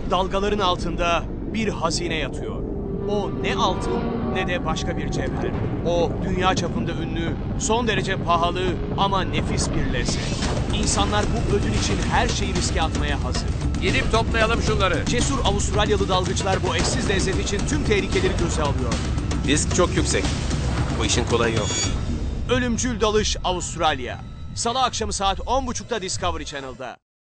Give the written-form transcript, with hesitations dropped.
Dalgaların altında bir hazine yatıyor. O ne altın ne de başka bir cevher. O dünya çapında ünlü, son derece pahalı ama nefis bir lezzet. İnsanlar bu ödül için her şeyi riske atmaya hazır. Gidip toplayalım şunları. Cesur Avustralyalı dalgıçlar bu eşsiz lezzet için tüm tehlikeleri göze alıyor. Risk çok yüksek. Bu işin kolayı yok. Ölümcül Dalış Avustralya. Salı akşamı saat 10.30'da Discovery Channel'da.